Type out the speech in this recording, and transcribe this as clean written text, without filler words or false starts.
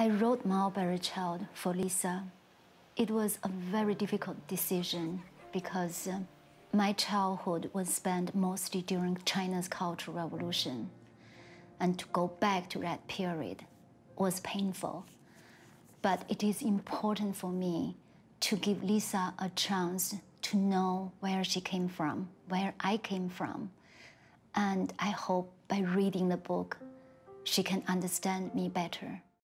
I wrote Mulberry Child for Lisa. It was a very difficult decision because my childhood was spent mostly during China's Cultural Revolution. And to go back to that period was painful. But it is important for me to give Lisa a chance to know where she came from, where I came from. And I hope by reading the book, she can understand me better.